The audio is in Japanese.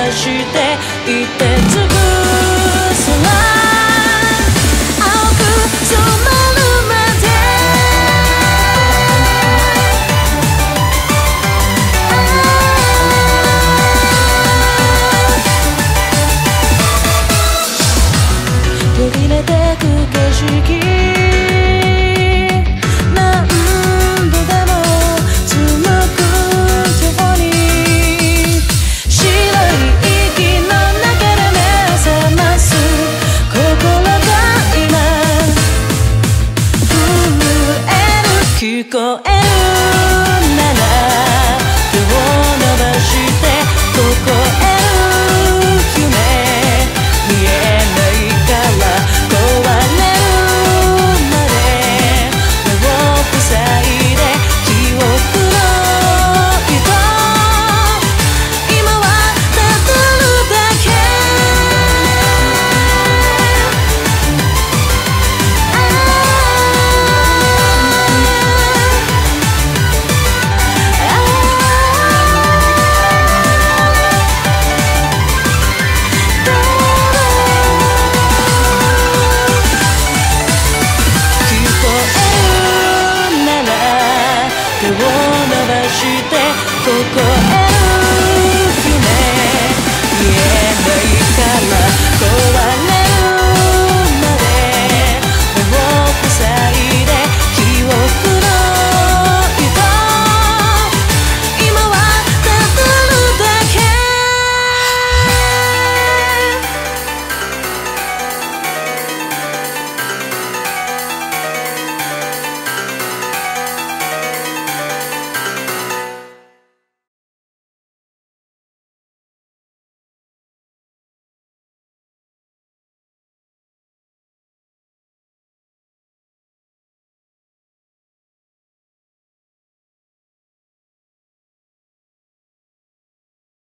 していてつく空青く染まるまで途切れてく景色何度でも紡くように白い息の中で目覚ます心が今震える聞こえるなら手を伸ばしてここへ夢見えないから壊れるまで目を塞いで記憶の糸今はたどるだけ聞こえるなら手を伸ばしてここへ夢見え